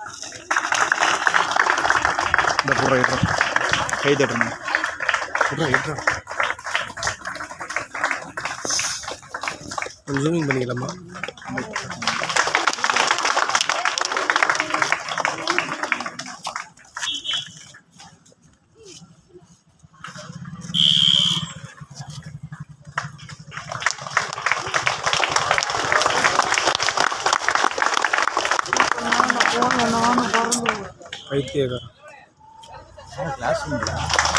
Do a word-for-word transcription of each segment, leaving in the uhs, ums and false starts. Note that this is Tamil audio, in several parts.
இந்த புற ஏற்றோம் கை தட்டணும் புற ஏற்றோம் கொஞ்சம் ஜூமிங் பண்ணிக்கலாமா பைத்தியக்காரன் கிளாஸ் ரூம்ல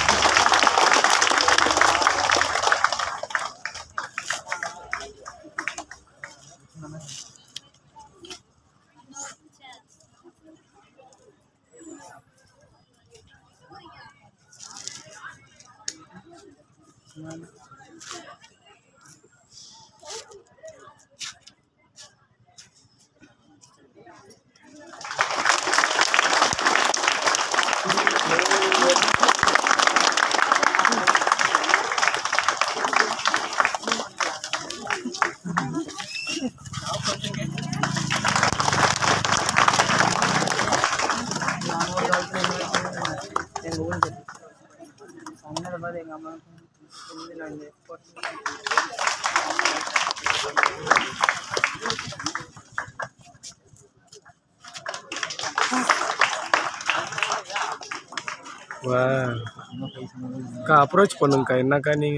அக்கா அப்ரோச் பண்ணுங்கக்கா என்னக்கா நீங்க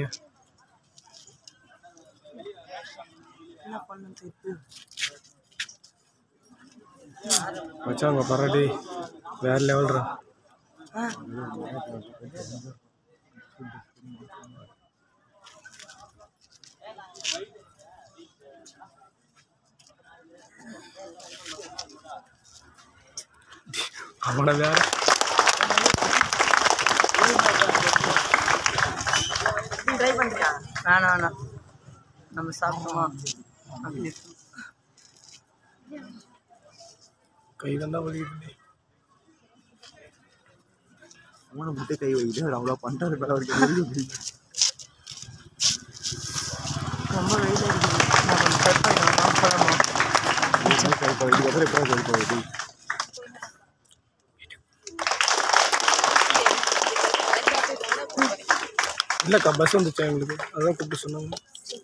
மச்சாங்க பரடி வேற லெவல்ரா அவன வேற ட்ரை பண்ணியா வேணாம் வேணாம் நம்ம சாப்பிடுமா கை தாண்டா வலிக்குது அவனை மட்டும் கை வைக்கிது அவ்வளோ பண்ணுறது மேலே வரைக்கும் ரொம்ப வெயில் அடிக்குது நான் போகலாமா கை பகுதி அப்புறம் எப்போ கை பகுதி இல்லைக்கா பஸ் வந்துச்சா எங்களுக்கு அதான் கூப்பிட்டு சொன்னாங்க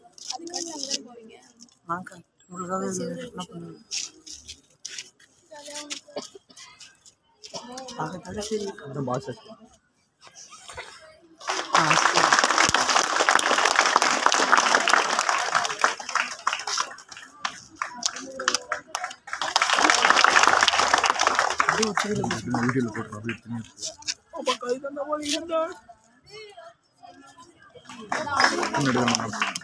வாங்க உங்களுக்காக என்ன பண்ணுங்க பார்க்கத்தால சரி அந்த பாஸ் ஆ சரி அப்படியே உச்சியில் வீடியோவில் போட்டுருவோம் அப்படி எடுத்துனே அப்போ கை தாண்டா வலிக்குதுடா முன்னாடி